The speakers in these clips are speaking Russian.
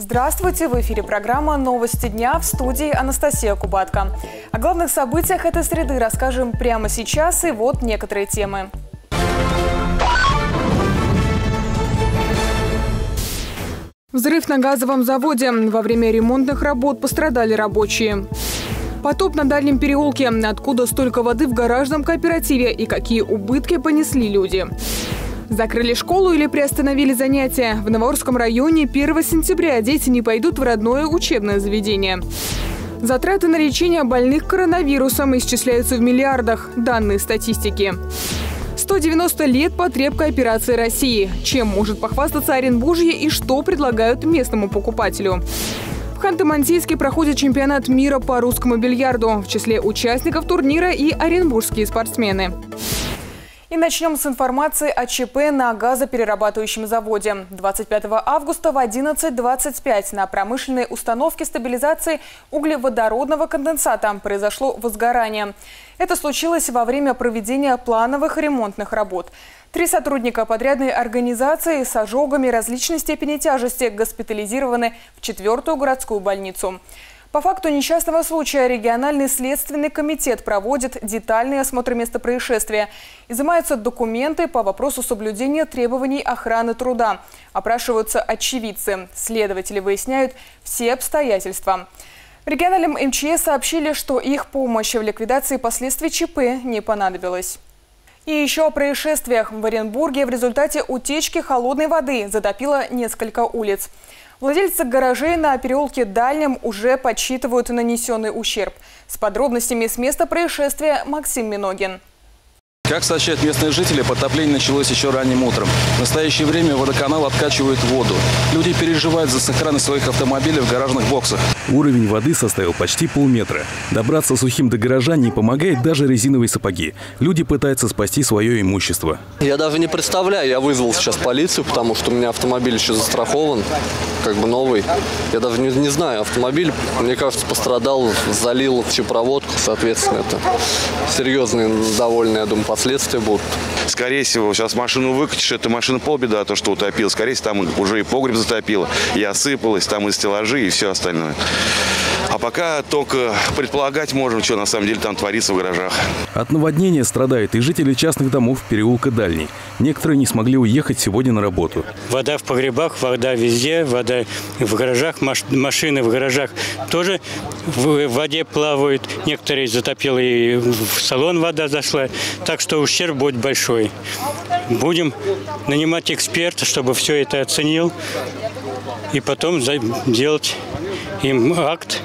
Здравствуйте! В эфире программа «Новости дня», в студии Анастасия Кубатко. О главных событиях этой среды расскажем прямо сейчас, и вот некоторые темы. Взрыв на газовом заводе. Во время ремонтных работ пострадали рабочие. Потоп на Дальнем переулке. Откуда столько воды в гаражном кооперативе и какие убытки понесли люди? Закрыли школу или приостановили занятия? В Новорусском районе 1 сентября дети не пойдут в родное учебное заведение. Затраты на лечение больных коронавирусом исчисляются в миллиардах. Данные статистики. 190 лет потреб кооперации России. Чем может похвастаться Оренбуржье и что предлагают местному покупателю? В Ханты-Мансийске проходит чемпионат мира по русскому бильярду. В числе участников турнира и оренбургские спортсмены. И начнем с информации о ЧП на газоперерабатывающем заводе. 25 августа в 11:25 на промышленной установке стабилизации углеводородного конденсата произошло возгорание. Это случилось во время проведения плановых ремонтных работ. 3 сотрудника подрядной организации с ожогами различной степени тяжести госпитализированы в 4-ю городскую больницу. По факту несчастного случая региональный следственный комитет проводит детальный осмотр места происшествия. Изымаются документы по вопросу соблюдения требований охраны труда. Опрашиваются очевидцы. Следователи выясняют все обстоятельства. В региональном МЧС сообщили, что их помощь в ликвидации последствий ЧП не понадобилась. И еще о происшествиях. В Оренбурге в результате утечки холодной воды затопило несколько улиц. Владельцы гаражей на переулке Дальнем уже подсчитывают нанесенный ущерб. С подробностями с места происшествия Максим Миногин. Как сообщают местные жители, подтопление началось еще ранним утром. В настоящее время водоканал откачивает воду. Люди переживают за сохранность своих автомобилей в гаражных боксах. Уровень воды составил почти полметра. Добраться сухим до гаража не помогает даже резиновые сапоги. Люди пытаются спасти свое имущество. Я даже не представляю, я вызвал сейчас полицию, потому что у меня автомобиль еще застрахован, как бы новый. Я даже не знаю, автомобиль, мне кажется, пострадал, залил всю проводку, соответственно, это серьезные, довольно, я думаю, последствия будут. Скорее всего, сейчас машину выкатишь, это машина полбеда, то, что утопило. Скорее всего, там уже и погреб затопило, и осыпалось, там и стеллажи, и все остальное. А пока только предполагать можем, что на самом деле там творится в гаражах. От наводнения страдают и жители частных домов переулка Дальний. Некоторые не смогли уехать сегодня на работу. Вода в погребах, вода везде, вода в гаражах, машины в гаражах тоже в воде плавают. Некоторые затопило, и в салон вода зашла. Так что ущерб будет большой. Будем нанимать эксперта, чтобы все это оценил. И потом делать им акт.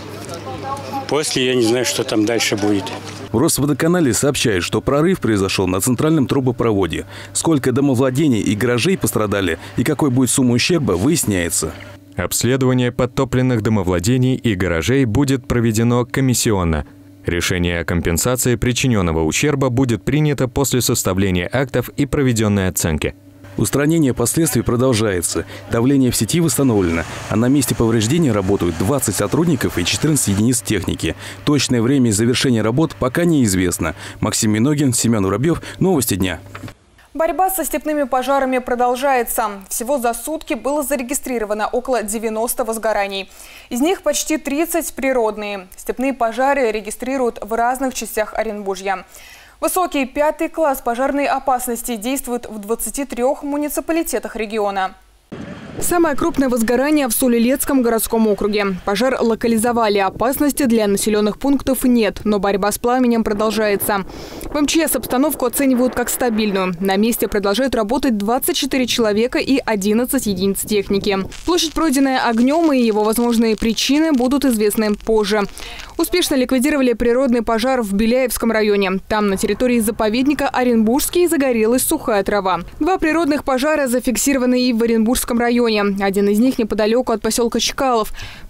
После я не знаю, что там дальше будет. В Росводоканале сообщают, что прорыв произошел на центральном трубопроводе. Сколько домовладений и гаражей пострадали и какой будет сумма ущерба, выясняется. Обследование подтопленных домовладений и гаражей будет проведено комиссионно. Решение о компенсации причиненного ущерба будет принято после составления актов и проведенной оценки. Устранение последствий продолжается. Давление в сети восстановлено, а на месте повреждения работают 20 сотрудников и 14 единиц техники. Точное время завершения работ пока неизвестно. Максим Миногин, Семен Воробьев. Новости дня. Борьба со степными пожарами продолжается. Всего за сутки было зарегистрировано около 90 возгораний. Из них почти 30 природные. Степные пожары регистрируют в разных частях Оренбуржья. Высокий 5-й класс пожарной опасности действует в 23 муниципалитетах региона. Самое крупное возгорание в Солилецком городском округе. Пожар локализовали, опасности для населенных пунктов нет, но борьба с пламенем продолжается. В МЧС обстановку оценивают как стабильную. На месте продолжают работать 24 человека и 11 единиц техники. Площадь, пройденная огнем, и его возможные причины будут известны позже. Успешно ликвидировали природный пожар в Беляевском районе. Там на территории заповедника Оренбургский загорелась сухая трава. 2 природных пожара зафиксированы и в Оренбургском районе. Один из них неподалеку от поселка Чкалов.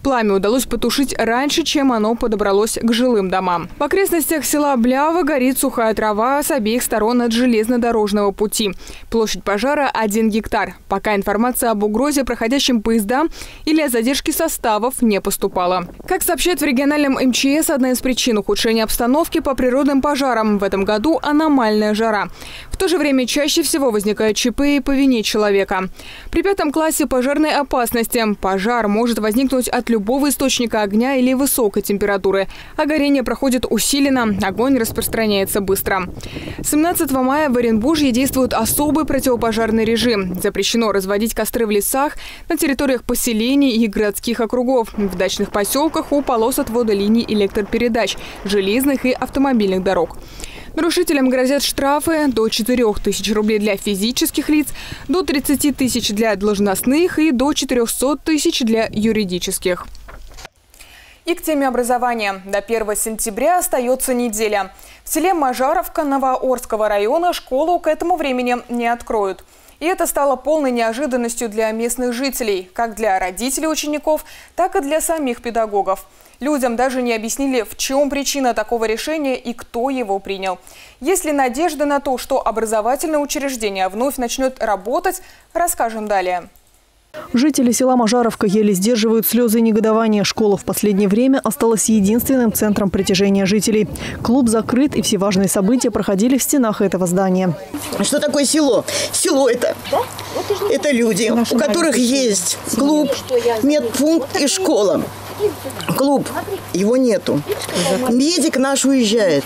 Пламя удалось потушить раньше, чем оно подобралось к жилым домам. В окрестностях села Блява горит сухая трава с обеих сторон от железнодорожного пути. Площадь пожара – 1 гектар. Пока информация об угрозе проходящим поездам или о задержке составов не поступала. Как сообщают в региональном МЧС, одна из причин ухудшения обстановки по природным пожарам в этом году – аномальная жара. В то же время чаще всего возникают ЧП и по вине человека. При 5 классе пожарной опасности пожар может возникнуть от любого источника огня или высокой температуры, а горение проходит усиленно, огонь распространяется быстро. С 17 мая в Оренбуржье действует особый противопожарный режим. Запрещено разводить костры в лесах, на территориях поселений и городских округов, в дачных поселках, у полос отвода линий электропередач, железных и автомобильных дорог. Нарушителям грозят штрафы до 4000 рублей для физических лиц, до 30 тысяч для должностных и до 400 тысяч для юридических. И к теме образования. До 1 сентября остается неделя. В селе Мажаровка Новоорского района школу к этому времени не откроют. И это стало полной неожиданностью для местных жителей, как для родителей учеников, так и для самих педагогов. Людям даже не объяснили, в чем причина такого решения и кто его принял. Есть ли надежда на то, что образовательное учреждение вновь начнет работать, расскажем далее. Жители села Мажаровка еле сдерживают слезы негодования. Школа в последнее время осталась единственным центром притяжения жителей. Клуб закрыт, и все важные события проходили в стенах этого здания. Что такое село? Село это люди, у которых есть клуб, медпункт и школа. Клуб, его нету. Медик наш уезжает.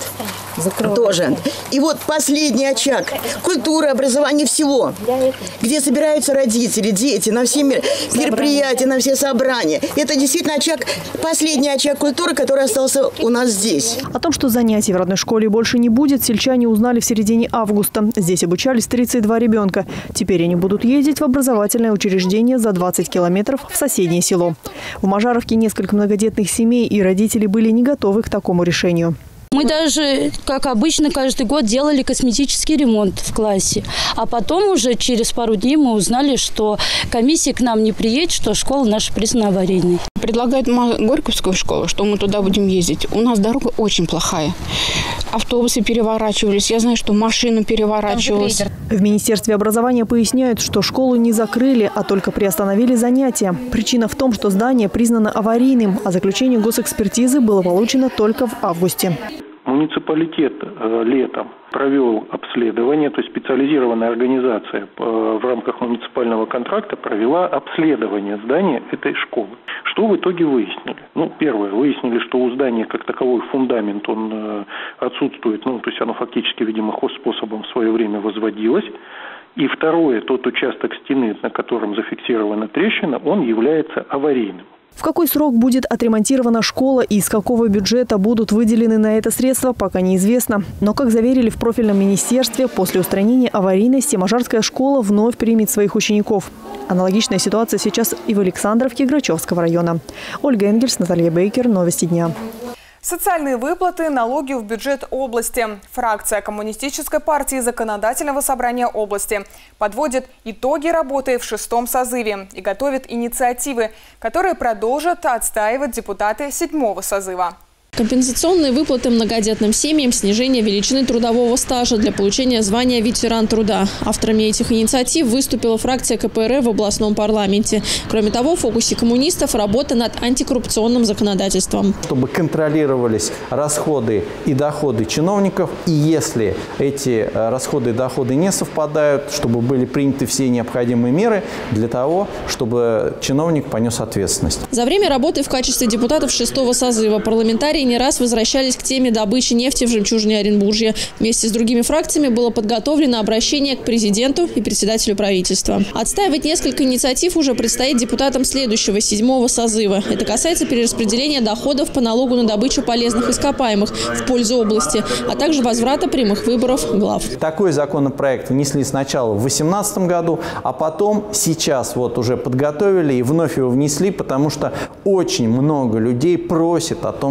Тоже. И вот последний очаг культуры, образования всего, где собираются родители, дети на все мероприятия, на все собрания. Это действительно очаг, последний очаг культуры, который остался у нас здесь. О том, что занятий в родной школе больше не будет, сельчане узнали в середине августа. Здесь обучались 32 ребенка. Теперь они будут ездить в образовательное учреждение за 20 километров в соседнее село. В Мажаровке несколько многодетных семей, и родители были не готовы к такому решению. Мы даже, как обычно, каждый год делали косметический ремонт в классе. А потом уже через пару дней мы узнали, что комиссия к нам не приедет, что школа наша признана аварийной. Предлагают Горьковскую школу, что мы туда будем ездить. У нас дорога очень плохая. Автобусы переворачивались. Я знаю, что машина переворачивалась. В Министерстве образования поясняют, что школу не закрыли, а только приостановили занятия. Причина в том, что здание признано аварийным, а заключение госэкспертизы было получено только в августе. Муниципалитет летом провел обследование, то есть специализированная организация в рамках муниципального контракта провела обследование здания этой школы. Что в итоге выяснили? Первое, выяснили, что у здания как таковой фундамент, он отсутствует, то есть оно фактически, видимо, хозспособом в свое время возводилось. И второе, тот участок стены, на котором зафиксирована трещина, он является аварийным. В какой срок будет отремонтирована школа и из какого бюджета будут выделены на это средства, пока неизвестно. Но, как заверили в профильном министерстве, после устранения аварийности Мажарская школа вновь примет своих учеников. Аналогичная ситуация сейчас и в Александровке Грачевского района. Ольга Энгельс, Наталья Бейкер. Новости дня. Социальные выплаты, налоги в бюджет области. Фракция Коммунистической партии Законодательного собрания области подводит итоги работы в 6-м созыве и готовит инициативы, которые продолжат отстаивать депутаты 7-го созыва. Компенсационные выплаты многодетным семьям, снижение величины трудового стажа для получения звания ветеран труда. Авторами этих инициатив выступила фракция КПРФ в областном парламенте. Кроме того, в фокусе коммунистов работа над антикоррупционным законодательством. Чтобы контролировались расходы и доходы чиновников, и если эти расходы и доходы не совпадают, чтобы были приняты все необходимые меры для того, чтобы чиновник понес ответственность. За время работы в качестве депутатов 6-го созыва парламентарии не раз возвращались к теме добычи нефти в жемчужине Оренбуржья. Вместе с другими фракциями было подготовлено обращение к президенту и председателю правительства. Отстаивать несколько инициатив уже предстоит депутатам следующего 7-го созыва. Это касается перераспределения доходов по налогу на добычу полезных ископаемых в пользу области, а также возврата прямых выборов глав. Такой законопроект внесли сначала в 2018 году, а потом сейчас уже подготовили и вновь его внесли, потому что очень много людей просит о том, чтобы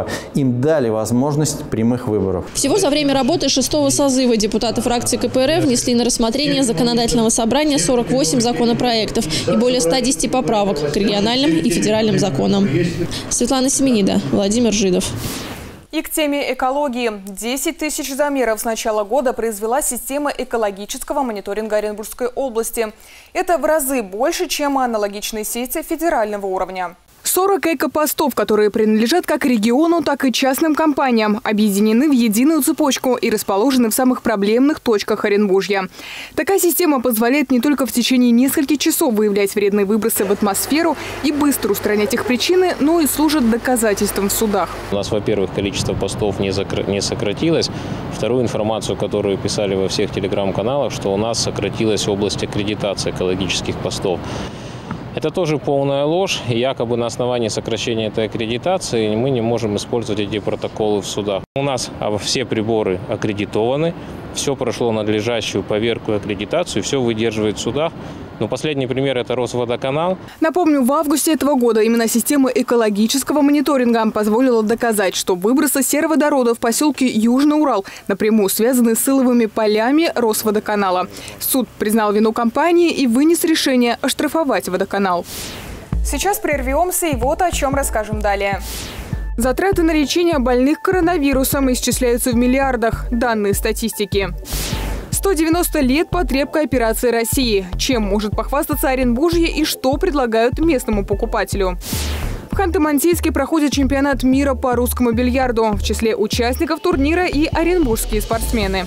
чтобы им дали возможность прямых выборов. Всего за время работы 6-го созыва депутаты фракции КПРФ внесли на рассмотрение законодательного собрания 48 законопроектов и более 110 поправок к региональным и федеральным законам. Светлана Семенида, Владимир Жидов. И к теме экологии. 10 тысяч замеров с начала года произвела система экологического мониторинга Оренбургской области. Это в разы больше, чем аналогичные сети федерального уровня. 40 экопостов, которые принадлежат как региону, так и частным компаниям, объединены в единую цепочку и расположены в самых проблемных точках Оренбуржья. Такая система позволяет не только в течение нескольких часов выявлять вредные выбросы в атмосферу и быстро устранять их причины, но и служит доказательством в судах. У нас, во-первых, количество постов не сократилось. Вторую информацию, которую писали во всех телеграм-каналах, что у нас сократилась область аккредитации экологических постов. Это тоже полная ложь. И якобы на основании сокращения этой аккредитации мы не можем использовать эти протоколы в судах. У нас все приборы аккредитованы, все прошло надлежащую поверку и аккредитацию, все выдерживает в судах. Но последний пример – это Росводоканал. Напомню, в августе этого года именно система экологического мониторинга позволила доказать, что выбросы сероводорода в поселке Южный Урал напрямую связаны с иловыми полями Росводоканала. Суд признал вину компании и вынес решение оштрафовать водоканал. Сейчас прервемся и вот о чем расскажем далее. Затраты на лечение больных коронавирусом исчисляются в миллиардах. Данные статистики. 190 лет потребка операции России. Чем может похвастаться Оренбуржье и что предлагают местному покупателю? В Ханты-Мансийске проходит чемпионат мира по русскому бильярду. В числе участников турнира и оренбургские спортсмены.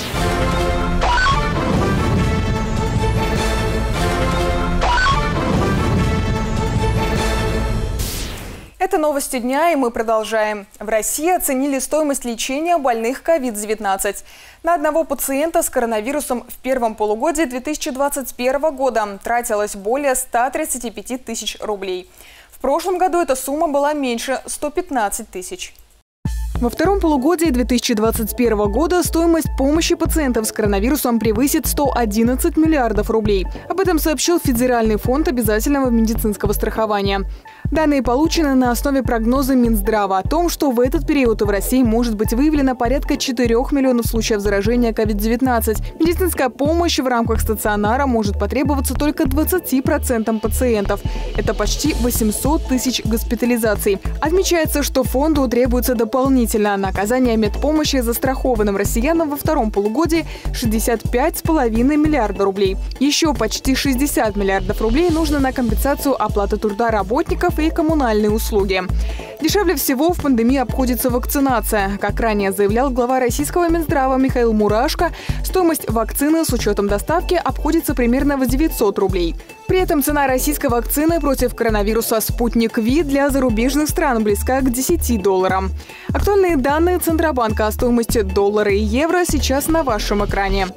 Это новости дня, и мы продолжаем. В России оценили стоимость лечения больных COVID-19. На одного пациента с коронавирусом в первом полугодии 2021 года тратилось более 135 тысяч рублей. В прошлом году эта сумма была меньше – 115 тысяч. Во втором полугодии 2021 года стоимость помощи пациентам с коронавирусом превысит 111 миллиардов рублей. Об этом сообщил Федеральный фонд обязательного медицинского страхования. Данные получены на основе прогноза Минздрава о том, что в этот период в России может быть выявлено порядка 4 миллионов случаев заражения COVID-19. Медицинская помощь в рамках стационара может потребоваться только 20% пациентов. Это почти 800 тысяч госпитализаций. Отмечается, что фонду требуется дополнительно на оказание медпомощи застрахованным россиянам во втором полугодии 65,5 миллиарда рублей. Еще почти 60 миллиардов рублей нужно на компенсацию оплаты труда работников и коммунальные услуги. Дешевле всего в пандемии обходится вакцинация. Как ранее заявлял глава российского Минздрава Михаил Мурашко, стоимость вакцины с учетом доставки обходится примерно в 900 рублей. При этом цена российской вакцины против коронавируса «Спутник Ви» для зарубежных стран близка к $10. Актуальные данные Центробанка о стоимости доллара и евро сейчас на вашем экране.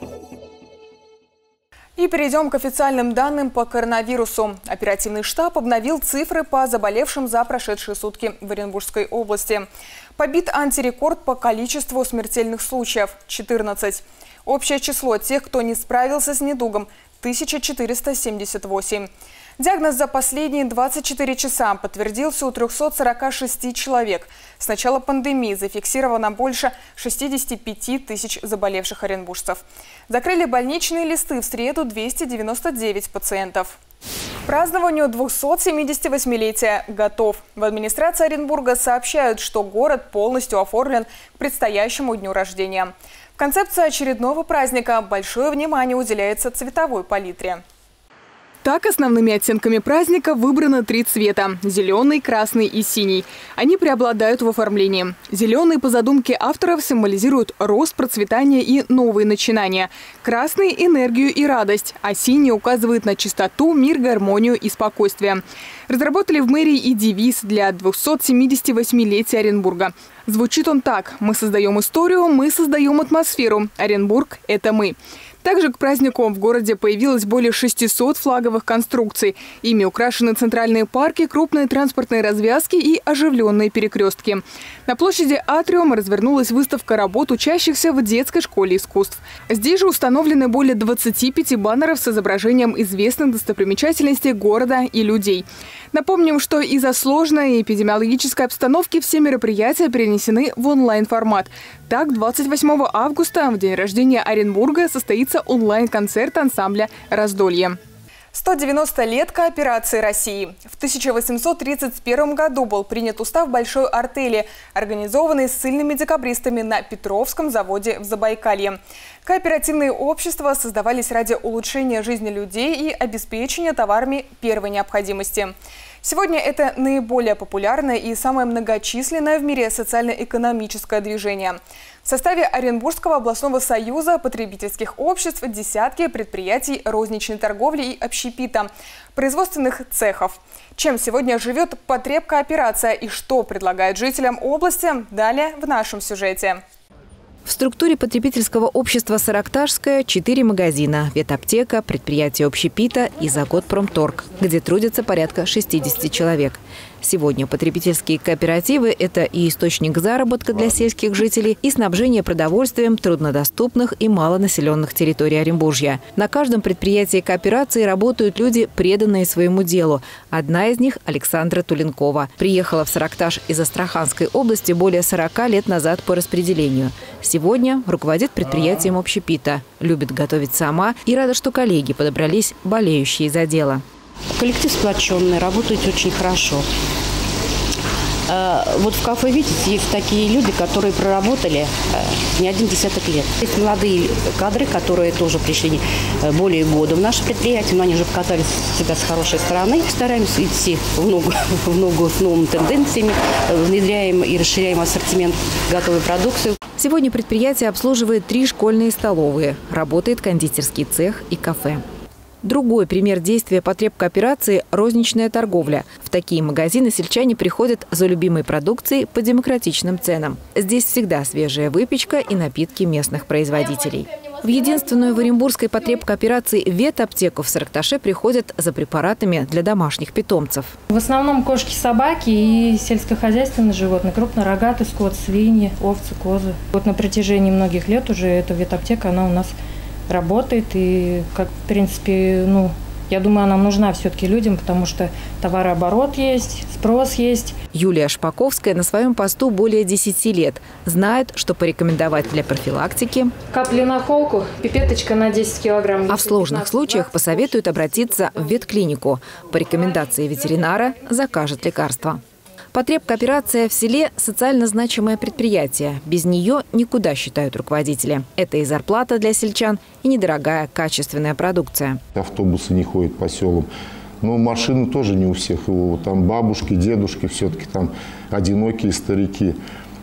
И перейдем к официальным данным по коронавирусу. Оперативный штаб обновил цифры по заболевшим за прошедшие сутки в Оренбургской области. Побит антирекорд по количеству смертельных случаев – 14. Общее число тех, кто не справился с недугом – 1478. Диагноз за последние 24 часа подтвердился у 346 человек. С начала пандемии зафиксировано больше 65 тысяч заболевших оренбуржцев. Закрыли больничные листы в среду 299 пациентов. К празднованию 278-летия готов. В администрации Оренбурга сообщают, что город полностью оформлен к предстоящему дню рождения. В концепции очередного праздника большое внимание уделяется цветовой палитре. Так, основными оттенками праздника выбрано 3 цвета – зеленый, красный и синий. Они преобладают в оформлении. Зеленый, по задумке авторов, символизирует рост, процветание и новые начинания. Красный – энергию и радость, а синий указывает на чистоту, мир, гармонию и спокойствие. Разработали в мэрии и девиз для 278-летия Оренбурга. Звучит он так: «Мы создаем историю, мы создаем атмосферу. Оренбург – это мы». Также к празднику в городе появилось более 600 флаговых конструкций. Ими украшены центральные парки, крупные транспортные развязки и оживленные перекрестки. На площади Атриум развернулась выставка работ учащихся в детской школе искусств. Здесь же установлены более 25 баннеров с изображением известных достопримечательностей города и людей. Напомним, что из-за сложной эпидемиологической обстановки все мероприятия перенесены в онлайн-формат. Так, 28 августа, в день рождения Оренбурга, состоится онлайн-концерт ансамбля «Раздолье». 190 лет кооперации России. В 1831 году был принят устав Большой артели, организованный ссыльными декабристами на Петровском заводе в Забайкалье. Кооперативные общества создавались ради улучшения жизни людей и обеспечения товарами первой необходимости. Сегодня это наиболее популярное и самое многочисленное в мире социально-экономическое движение. В составе Оренбургского областного союза потребительских обществ десятки предприятий розничной торговли и общепита, производственных цехов. Чем сегодня живет потребкооперация и что предлагает жителям области, далее в нашем сюжете. В структуре потребительского общества «Саракташская» 4 магазина, ветаптека, предприятие общепита и Заготпромторг, где трудятся порядка 60 человек. Сегодня потребительские кооперативы – это и источник заработка для сельских жителей, и снабжение продовольствием труднодоступных и малонаселенных территорий Оренбуржья. На каждом предприятии кооперации работают люди, преданные своему делу. Одна из них – Александра Туленкова. Приехала в Саракташ из Астраханской области более 40 лет назад по распределению. Сегодня руководит предприятием общепита, любит готовить сама и рада, что коллеги подобрались, болеющие за дело. Коллектив сплоченный, работает очень хорошо. Вот в кафе, видите, есть такие люди, которые проработали не один десяток лет. Есть молодые кадры, которые тоже пришли более года в наше предприятие, но они уже показали себя с хорошей стороны. Стараемся идти в ногу с новыми тенденциями, внедряем и расширяем ассортимент готовой продукции. Сегодня предприятие обслуживает 3 школьные столовые, работает кондитерский цех и кафе. Другой пример действия потребкооперации – розничная торговля. В такие магазины сельчане приходят за любимой продукцией по демократичным ценам. Здесь всегда свежая выпечка и напитки местных производителей. В единственную в оренбургской потребкооперации ветаптеку в Саракташе приходят за препаратами для домашних питомцев. В основном кошки, собаки и сельскохозяйственные животные, крупнорогатый скот, свиньи, овцы, козы. Вот на протяжении многих лет уже эта ветаптека, она у нас работает, и, как в принципе, я думаю, она нужна все-таки людям, потому что товарооборот есть, спрос есть. Юлия Шпаковская на своем посту более 10 лет. Знает, что порекомендовать для профилактики. Капли на холку, пипеточка на 10 килограмм. А в сложных случаях посоветуют обратиться в ветклинику. По рекомендации ветеринара закажет лекарства. Потребкооперация в селе – социально значимое предприятие. Без нее никуда, считают руководители. Это и зарплата для сельчан, и недорогая качественная продукция. Автобусы не ходят по селам. Но машины тоже не у всех. Там бабушки, дедушки, все-таки там одинокие старики.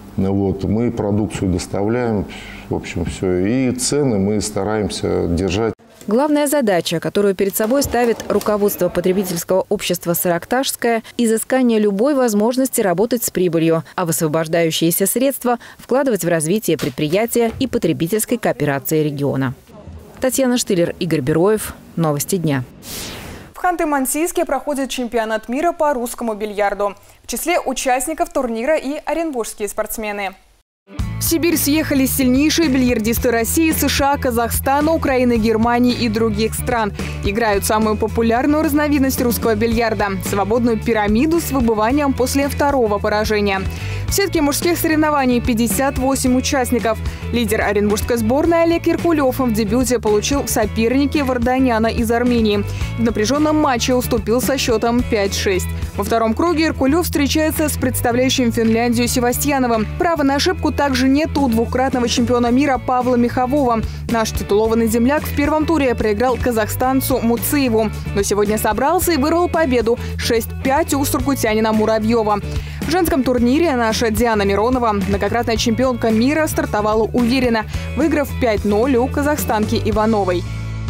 Мы продукцию доставляем, в общем, все. И цены мы стараемся держать. Главная задача, которую перед собой ставит руководство потребительского общества «Саракташская» – изыскание любой возможности работать с прибылью, а высвобождающиеся средства вкладывать в развитие предприятия и потребительской кооперации региона. Татьяна Штылер, Игорь Бероев. Новости дня. В Ханты-Мансийске проходит чемпионат мира по русскому бильярду. В числе участников турнира и оренбургские спортсмены. В Сибирь съехались сильнейшие бильярдисты России, США, Казахстана, Украины, Германии и других стран. Играют самую популярную разновидность русского бильярда – свободную пирамиду с выбыванием после 2-го поражения. В сетке мужских соревнований 58 участников. Лидер оренбургской сборной Олег Иркулев в дебюте получил в сопернике Варданяна из Армении. В напряженном матче уступил со счетом 5-6. Во втором круге Иркулев встречается с представляющим Финляндию Севастьяновым. Права на ошибку также нет у двукратного чемпиона мира Павла Михового. Наш титулованный земляк в первом туре проиграл казахстанцу Муцееву. Но сегодня собрался и вырвал победу 6-5 у сургутянина Муравьева. В женском турнире наша Диана Миронова, многократная чемпионка мира, стартовала уверенно, выиграв 5-0 у казахстанки Ивановой.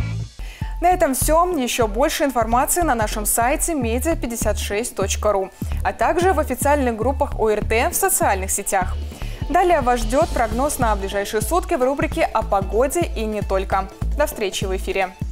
На этом все. Еще больше информации на нашем сайте media56.ru, а также в официальных группах ОРТ в социальных сетях. Далее вас ждет прогноз на ближайшие сутки в рубрике «О погоде и не только». До встречи в эфире.